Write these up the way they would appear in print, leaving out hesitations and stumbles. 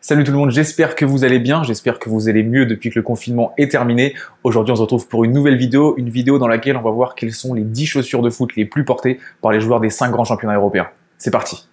Salut tout le monde, j'espère que vous allez bien, j'espère que vous allez mieux depuis que le confinement est terminé. Aujourd'hui on se retrouve pour une nouvelle vidéo, dans laquelle on va voir quelles sont les 10 chaussures de foot les plus portées par les joueurs des 5 grands championnats européens. C'est parti.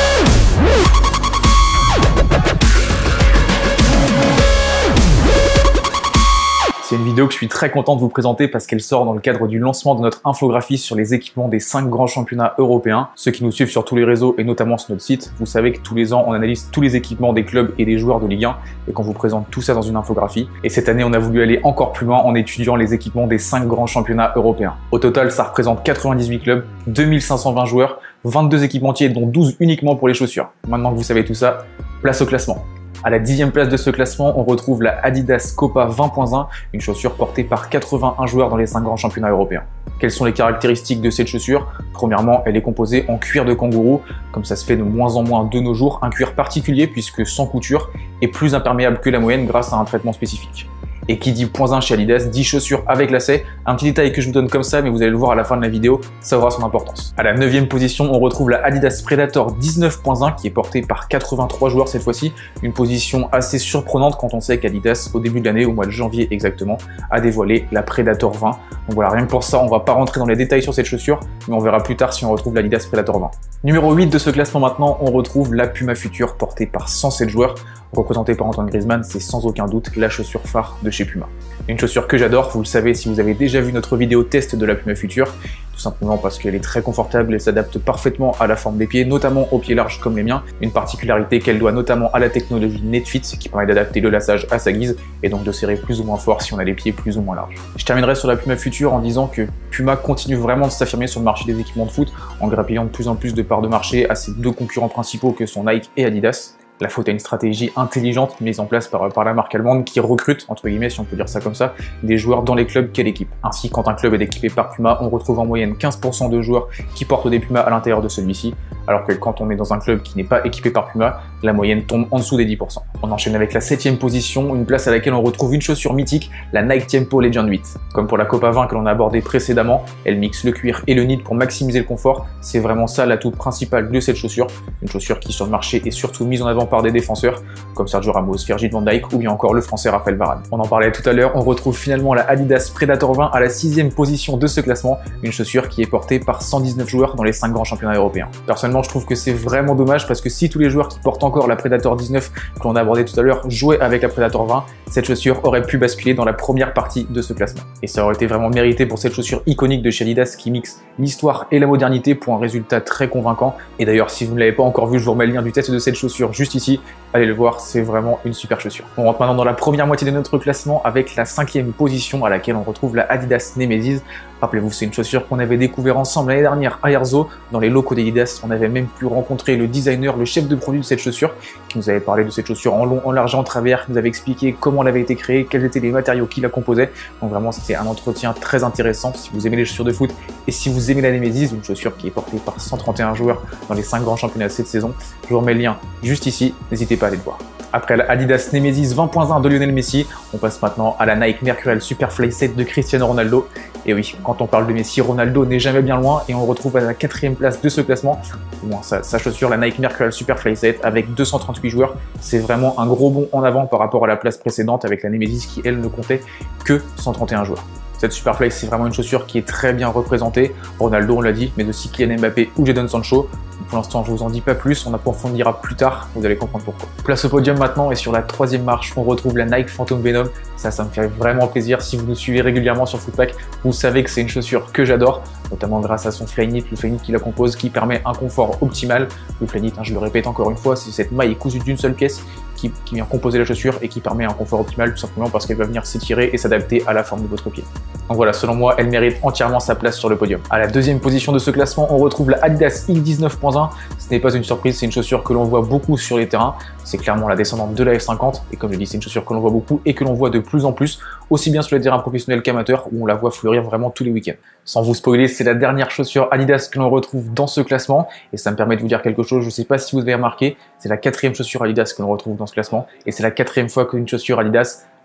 C'est une vidéo que je suis très content de vous présenter parce qu'elle sort dans le cadre du lancement de notre infographie sur les équipements des 5 grands championnats européens. Ceux qui nous suivent sur tous les réseaux et notamment sur notre site, vous savez que tous les ans on analyse tous les équipements des clubs et des joueurs de Ligue 1 et qu'on vous présente tout ça dans une infographie. Et cette année on a voulu aller encore plus loin en étudiant les équipements des 5 grands championnats européens. Au total ça représente 98 clubs, 2520 joueurs, 22 équipementiers dont 12 uniquement pour les chaussures. Maintenant que vous savez tout ça, place au classement. À la 10e place de ce classement, on retrouve la Adidas Copa 20.1, une chaussure portée par 81 joueurs dans les 5 grands championnats européens. Quelles sont les caractéristiques de cette chaussure? Premièrement, elle est composée en cuir de kangourou, comme ça se fait de moins en moins de nos jours, un cuir particulier puisque sans couture et plus imperméable que la moyenne grâce à un traitement spécifique. Et qui dit .1 chez Adidas, dit chaussures avec lacets. Un petit détail que je vous donne comme ça, mais vous allez le voir à la fin de la vidéo, ça aura son importance. À la 9e position, on retrouve la Adidas Predator 19.1 qui est portée par 83 joueurs cette fois-ci. Une position assez surprenante quand on sait qu'Adidas, au début de l'année, au mois de janvier exactement, a dévoilé la Predator 20. Donc voilà, rien que pour ça, on va pas rentrer dans les détails sur cette chaussure, mais on verra plus tard si on retrouve l'Adidas Predator 20. Numéro 8 de ce classement maintenant, on retrouve la Puma Future portée par 107 joueurs. Représentée par Antoine Griezmann, c'est sans aucun doute la chaussure phare de chez Puma. Une chaussure que j'adore, vous le savez si vous avez déjà vu notre vidéo test de la Puma Future, tout simplement parce qu'elle est très confortable et s'adapte parfaitement à la forme des pieds, notamment aux pieds larges comme les miens. Une particularité qu'elle doit notamment à la technologie NetFit qui permet d'adapter le laçage à sa guise et donc de serrer plus ou moins fort si on a les pieds plus ou moins larges. Je terminerai sur la Puma Future en disant que Puma continue vraiment de s'affirmer sur le marché des équipements de foot en grappillant de plus en plus de parts de marché à ses deux concurrents principaux que sont Nike et Adidas. La faute à une stratégie intelligente mise en place par la marque allemande qui recrute, entre guillemets si on peut dire ça comme ça, des joueurs dans les clubs qu'elle équipe. Ainsi, quand un club est équipé par Puma, on retrouve en moyenne 15% de joueurs qui portent des Pumas à l'intérieur de celui-ci, alors que quand on est dans un club qui n'est pas équipé par Puma, la moyenne tombe en dessous des 10%. On enchaîne avec la 7e position, une place à laquelle on retrouve une chaussure mythique, la Nike Tiempo Legend 8. Comme pour la Copa 20 que l'on a abordé précédemment, elle mixe le cuir et le knit pour maximiser le confort. C'est vraiment ça l'atout principal de cette chaussure. Une chaussure qui sur le marché est surtout mise en avant par des défenseurs, comme Sergio Ramos, Virgil van Dijk ou bien encore le français Raphaël Varane. On en parlait tout à l'heure, on retrouve finalement la Adidas Predator 20 à la 6e position de ce classement, une chaussure qui est portée par 119 joueurs dans les 5 grands championnats européens. Personnellement, je trouve que c'est vraiment dommage parce que si tous les joueurs qui portent encore la Predator 19 que l'on a abordé tout à l'heure jouaient avec la Predator 20, cette chaussure aurait pu basculer dans la première partie de ce classement. Et ça aurait été vraiment mérité pour cette chaussure iconique de chez Adidas qui mixe l'histoire et la modernité pour un résultat très convaincant. Et d'ailleurs, si vous ne l'avez pas encore vu, je vous remets le lien du test de cette chaussure juste ici. Allez le voir, c'est vraiment une super chaussure. On rentre maintenant dans la première moitié de notre classement avec la 5e position à laquelle on retrouve la Adidas Nemesis. Rappelez-vous, c'est une chaussure qu'on avait découvert ensemble l'année dernière à Erzo, dans les locaux d'Adidas. On avait même pu rencontrer le designer, le chef de produit de cette chaussure, qui nous avait parlé de cette chaussure en long, en large et en travers, qui nous avait expliqué comment elle avait été créée, quels étaient les matériaux qui la composaient. Donc vraiment, c'était un entretien très intéressant si vous aimez les chaussures de foot et si vous aimez la Nemesis, une chaussure qui est portée par 131 joueurs dans les 5 grands championnats cette saison. Je vous remets le lien juste ici, n'hésitez pas à aller le voir. Après la Adidas Nemesis 20.1 de Lionel Messi, on passe maintenant à la Nike Mercurial Superfly 7 de Cristiano Ronaldo. Et oui, quand on parle de Messi, Ronaldo n'est jamais bien loin et on le retrouve à la 4e place de ce classement. Bon, sa chaussure, la Nike Mercurial Superfly 7 avec 238 joueurs, c'est vraiment un gros bond en avant par rapport à la place précédente avec la Nemesis qui, elle, ne comptait que 131 joueurs. Cette Superfly, c'est vraiment une chaussure qui est très bien représentée. Ronaldo, on l'a dit, mais aussi Kylian Mbappé ou Jadon Sancho. Pour l'instant, je vous en dis pas plus, on approfondira plus tard, vous allez comprendre pourquoi. Place au podium maintenant et sur la 3e marche, on retrouve la Nike Phantom Venom. Ça me fait vraiment plaisir. Si vous nous suivez régulièrement sur Footpack, vous savez que c'est une chaussure que j'adore, notamment grâce à son Flyknit, le Flyknit qui la compose, qui permet un confort optimal. Le Flyknit, je le répète encore une fois, c'est cette maille cousue d'une seule pièce qui vient composer la chaussure et qui permet un confort optimal tout simplement parce qu'elle va venir s'étirer et s'adapter à la forme de votre pied. Donc voilà, selon moi, elle mérite entièrement sa place sur le podium. À la 2e position de ce classement, on retrouve la Adidas X19.1. Ce n'est pas une surprise, c'est une chaussure que l'on voit beaucoup sur les terrains. C'est clairement la descendante de la F50 et comme je dis, c'est une chaussure que l'on voit beaucoup et que l'on voit de plus en plus, aussi bien sur les terrains professionnels qu'amateurs où on la voit fleurir vraiment tous les week-ends. Sans vous spoiler, c'est la dernière chaussure Adidas que l'on retrouve dans ce classement et ça me permet de vous dire quelque chose, je ne sais pas si vous avez remarqué, c'est la 4e chaussure Adidas que l'on retrouve dans ce classement et c'est la 4e fois qu'une chaussure Adidas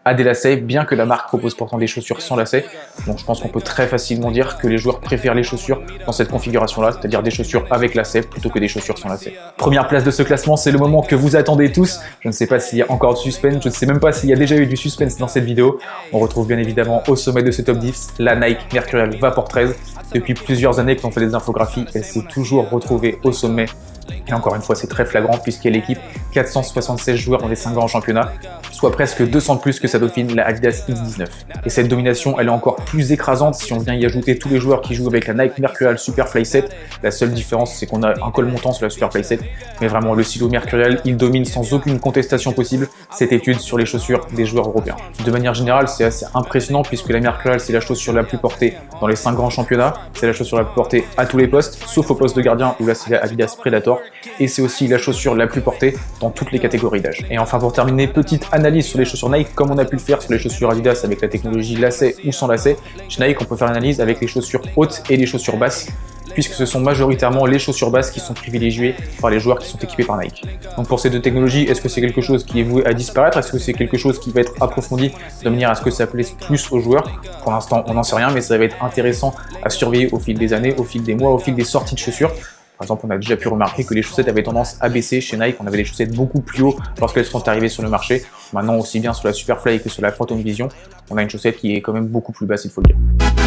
a des lacets, bien que la marque propose pourtant des chaussures sans lacets. Donc je pense qu'on peut très facilement dire que les joueurs préfèrent les chaussures dans cette configuration-là, c'est-à-dire des chaussures avec lacets plutôt que des chaussures sans lacets. Première place de ce classement, c'est le moment que vous attendez tous. Je ne sais pas s'il y a encore de suspense, je ne sais même pas s'il y a déjà eu du suspense dans cette vidéo. On retrouve bien évidemment au sommet de ce top 10 la Nike Mercurial Vapor 13. Depuis plusieurs années qu'on fait des infographies, elle s'est toujours retrouvée au sommet. Et encore une fois, c'est très flagrant puisqu'elle équipe 476 joueurs dans les 5 grands championnats, soit presque 200 de plus que sa dauphine, la Adidas X19. Et cette domination, elle est encore plus écrasante si on vient y ajouter tous les joueurs qui jouent avec la Nike Mercurial Superfly 7. La seule différence, c'est qu'on a un col montant sur la Superfly 7, mais vraiment le silo Mercurial, il domine sans aucune contestation possible cette étude sur les chaussures des joueurs européens. De manière générale, c'est assez impressionnant puisque la Mercurial, c'est la chaussure la plus portée dans les 5 grands championnats, c'est la chaussure la plus portée à tous les postes, sauf au poste de gardien où là c'est la Adidas Predator, et c'est aussi la chaussure la plus portée dans toutes les catégories d'âge. Et enfin pour terminer, petite analyse sur les chaussures Nike, comme on a pu le faire sur les chaussures Adidas avec la technologie lacet ou sans lacet. Chez Nike, on peut faire l'analyse avec les chaussures hautes et les chaussures basses, puisque ce sont majoritairement les chaussures basses qui sont privilégiées par les joueurs qui sont équipés par Nike. Donc pour ces deux technologies, est-ce que c'est quelque chose qui est voué à disparaître? Est-ce que c'est quelque chose qui va être approfondi de manière à ce que ça plaise plus aux joueurs? Pour l'instant, on n'en sait rien, mais ça va être intéressant à surveiller au fil des années, au fil des mois, au fil des sorties de chaussures. Par exemple, on a déjà pu remarquer que les chaussettes avaient tendance à baisser chez Nike. On avait des chaussettes beaucoup plus haut lorsqu'elles sont arrivées sur le marché. Maintenant, aussi bien sur la Superfly que sur la Phantom Vision, on a une chaussette qui est quand même beaucoup plus basse, il faut le dire.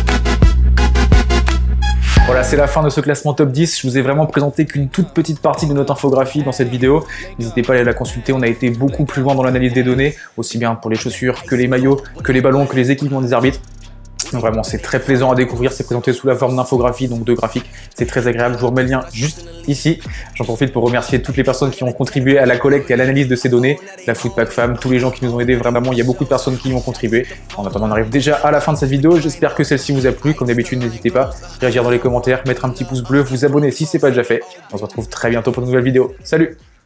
Voilà, c'est la fin de ce classement top 10. Je vous ai vraiment présenté qu'une toute petite partie de notre infographie dans cette vidéo. N'hésitez pas à aller la consulter, on a été beaucoup plus loin dans l'analyse des données, aussi bien pour les chaussures que les maillots, que les ballons, que les équipements des arbitres. Donc vraiment, c'est très plaisant à découvrir, c'est présenté sous la forme d'infographie, donc de graphiques, c'est très agréable. Je vous remets le lien juste ici. J'en profite pour remercier toutes les personnes qui ont contribué à la collecte et à l'analyse de ces données, la Footpack Fam, tous les gens qui nous ont aidés, vraiment, il y a beaucoup de personnes qui y ont contribué. En attendant, on arrive déjà à la fin de cette vidéo, j'espère que celle-ci vous a plu. Comme d'habitude, n'hésitez pas à réagir dans les commentaires, mettre un petit pouce bleu, vous abonner si ce n'est pas déjà fait. On se retrouve très bientôt pour une nouvelle vidéo. Salut!